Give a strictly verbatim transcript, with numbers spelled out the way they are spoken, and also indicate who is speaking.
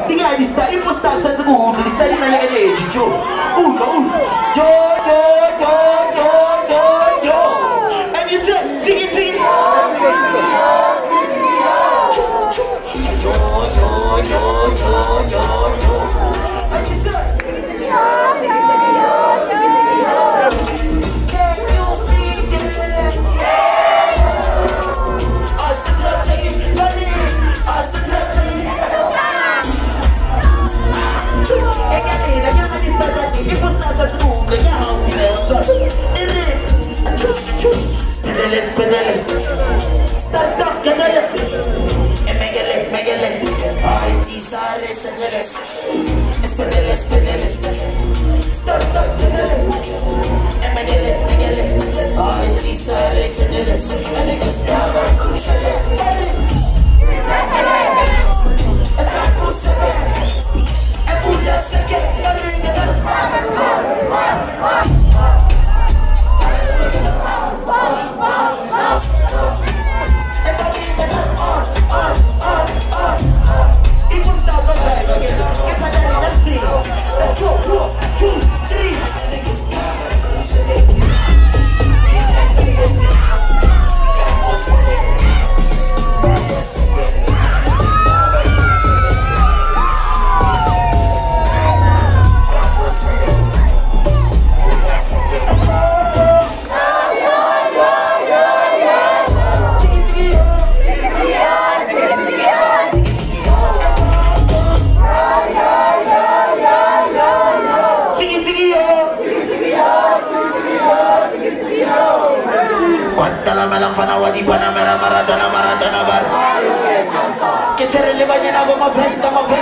Speaker 1: Ti chiedi sta, io sto sta senza punto, ti stai nelle che leggi, giù. Uno, uno. Yo, yo, yo, yo, yo, yo. And you say, ziggy, ziggy. Yo, yo, yo, yo, yo, yo. And you say, spedele, spedele, start up, gadele, e megele, megele, ai ti sare sagele, spedele, spedele, start up, gadele, e megele, megele, ai ti sare sagele, e ne gustava cushele, e tra kusele, e buda seke, saringa da. Malang fanawa di Panamera Maradona Maradona bar. Che c'era le bagnane come venta ma